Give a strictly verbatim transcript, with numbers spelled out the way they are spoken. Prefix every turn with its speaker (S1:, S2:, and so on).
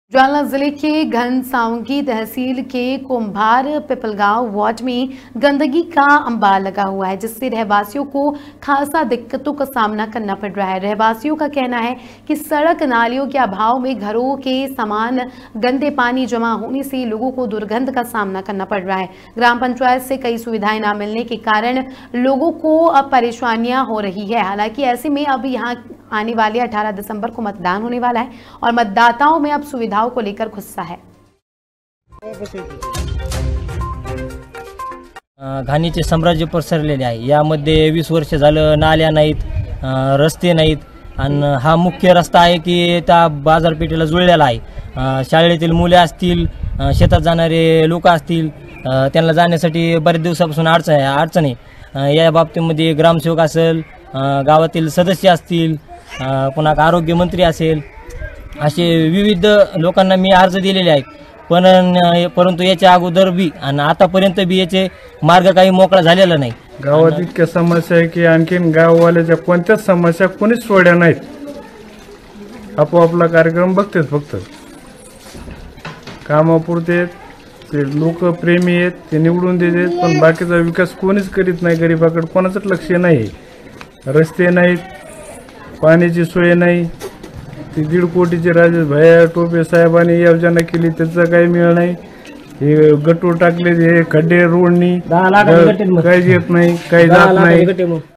S1: जालना जिले के घनसावंगी तहसील के कुंभार पिपलगांव वार्ड में गंदगी का अंबार लगा हुआ है, जिससे रहवासियों को खासा दिक्कतों का सामना करना पड़ रहा है। रहवासियों का कहना है कि सड़क नालियों के अभाव में घरों के समान गंदे पानी जमा होने से लोगों को दुर्गंध का सामना करना पड़ रहा है। ग्राम पंचायत से कई सुविधाएं न मिलने के कारण लोगों को अब परेशानियां हो रही है। हालांकि ऐसे में अब यहाँ आने वाले अठारह दिसंबर को मतदान होने वाला है और मतदाताओं में अब सुविधाओं को लेकर गुस्सा है।
S2: घाणीचे साम्राज्य पसरलेले आहे। यामध्ये वीस वर्ष झालं नाल्या नाहीत, रस्ते नाहीत आणि हा मुख्य रस्ता आहे की त्या बाजारपेठेला जुळलेला आहे। शाळेतील मुले असतील, शेतात जाणारे लोक असतील, त्यांना जाण्यासाठी बरेच दिवसापासून अडचण आहे अडचण आहे। या बाबतीमध्ये ग्रामसेवक असेल, गावातील सदस्य असतील, पुन्हा आरोग्य मंत्री असेल, असे विविध लोकांना मी अर्ज दिलेले आहेत। पण परंतु याच्या अगोदर बी आणि आतापर्यंत बी याचे मार्ग काही मोकळा झालेला नाही।
S3: गावात इतक्या समस्या आहे की आणखीन गाववाल्याच्या कोणत्याच समस्या कोणीच सोडल्या नाहीत। आपोआपला कार्यक्रम बघतात, फक्त कामापुरते ते लोक प्रेमी आहेत, ते निवडून देतात, पण बाकीचा विकास कोणीच करीत नाही। गरीबाकडे कोणाचंच लक्ष नाही। रस्ते नाहीत, पाण्याची सोय नाही। ती दीड कोटीचे राजेश भैया टोपे साहेबांनी योजना केली, त्याचा काही मिळ नाही। हे गटू टाकले, हे खड्डे रोडनी काही येत नाही, काही जात नाही।